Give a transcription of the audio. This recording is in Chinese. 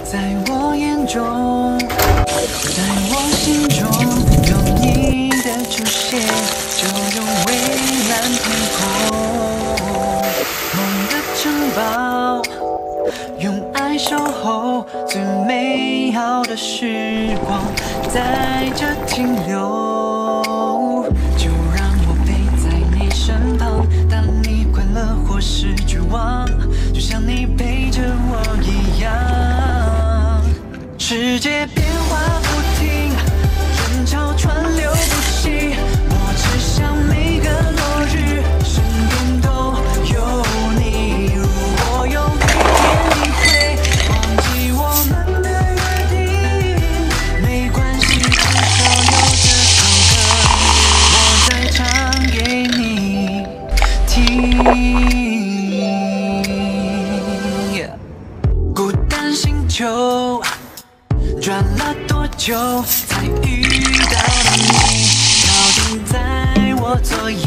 在我眼中，在我心中，有你的出现，就有蔚蓝天空。梦的城堡，用爱守候最美好的时光，在这停留。就让我陪在你身旁，当你快乐或是绝望，就像你陪着我一样。世界变化不停，人潮川流不息，我只想每个落日身边都有你。如果有一天你会忘记我们的约定，没关系，至少有这首歌，我再唱给你听。孤单星球。转了多久才遇到了你？靠近在我左右。